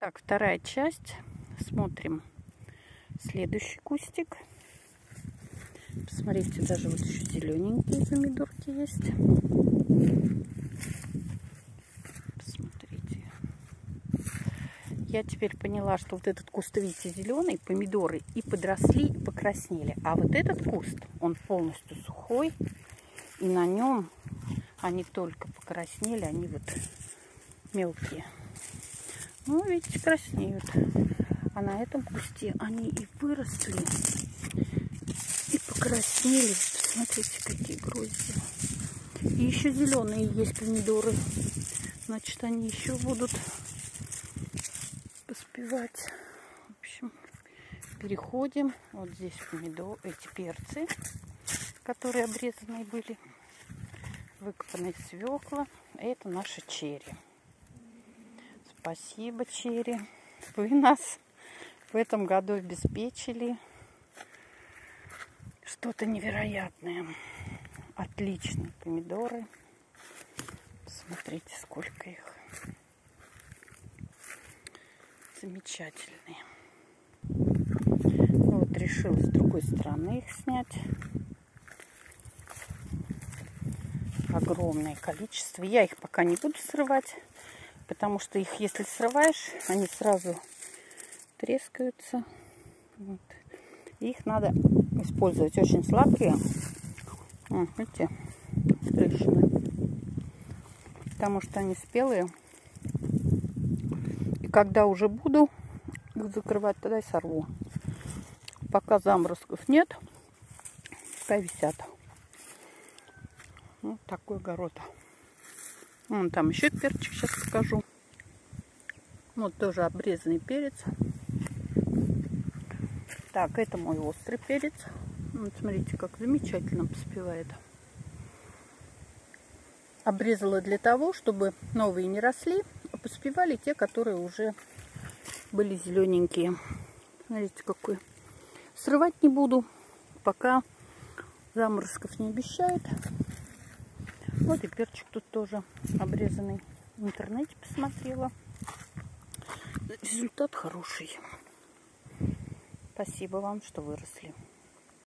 Так, вторая часть. Смотрим следующий кустик. Посмотрите, даже вот еще зелененькие помидорки есть. Посмотрите. Я теперь поняла, что вот этот куст, видите, зеленый, помидоры и подросли, и покраснели. А вот этот куст, он полностью сухой, и на нем они только покраснели, они вот мелкие. Ну, видите, краснеют. А на этом кусте они и выросли, и покраснели. Смотрите, какие грозди. И еще зеленые есть помидоры. Значит, они еще будут поспевать. В общем, переходим. Вот здесь помидоры, эти перцы, которые обрезанные были. Выкопанные свекла. Это наши черри. Спасибо, черри. Вы нас в этом году обеспечили что-то невероятное. Отличные помидоры. Смотрите, сколько их. Замечательные. Вот решила с другой стороны их снять. Огромное количество. Я их пока не буду срывать, потому что их, если срываешь, они сразу трескаются. Вот. Их надо использовать очень сладкие. Видите, трещины. Потому что они спелые. И когда уже буду их закрывать, тогда и сорву. Пока заморозков нет, пускай висят. Вот такой огород. Вон там еще перчик, сейчас покажу. Вот тоже обрезанный перец. Так, это мой острый перец. Вот смотрите, как замечательно поспевает. Обрезала для того, чтобы новые не росли, а поспевали те, которые уже были зелененькие. Смотрите, какой. Срывать не буду, пока заморозков не обещает. Вот и перчик тут тоже обрезанный. В интернете посмотрела. Результат хороший. Спасибо вам, что выросли.